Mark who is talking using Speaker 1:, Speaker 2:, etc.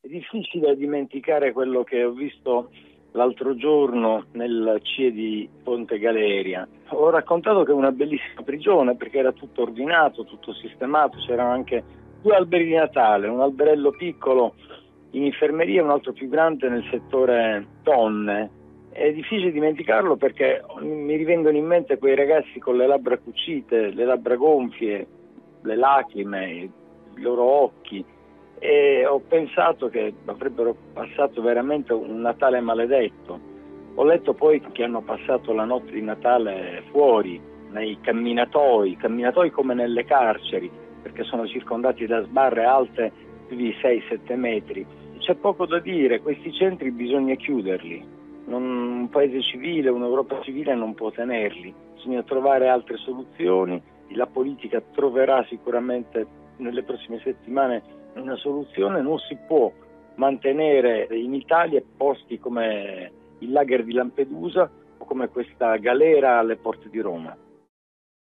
Speaker 1: È difficile dimenticare quello che ho visto l'altro giorno nel CIE di Ponte Galeria. Ho raccontato che è una bellissima prigione perché era tutto ordinato, tutto sistemato, c'erano anche 2 alberi di Natale, un alberello piccolo in infermeria e un altro più grande nel settore donne. È difficile dimenticarlo perché mi rivengono in mente quei ragazzi con le labbra cucite, le labbra gonfie, le lacrime, i loro occhi. E ho pensato che avrebbero passato veramente un Natale maledetto. Ho letto poi che hanno passato la notte di Natale fuori, nei camminatoi come nelle carceri, perché sono circondati da sbarre alte più di 6-7 metri. C'è poco da dire, questi centri bisogna chiuderli. Un paese civile, un'Europa civile non può tenerli. Bisogna trovare altre soluzioni. La politica troverà sicuramente nelle prossime settimane una soluzione. Non si può mantenere in Italia posti come il lager di Lampedusa o come questa galera alle porte di Roma.